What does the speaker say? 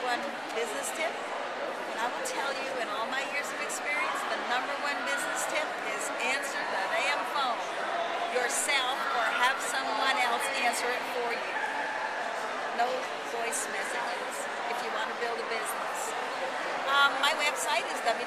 one business tip, and I will tell you in all my years of experience, the number one business tip is answer the damn phone yourself or have someone else answer it for you. No voice messages if you want to build a business. My website is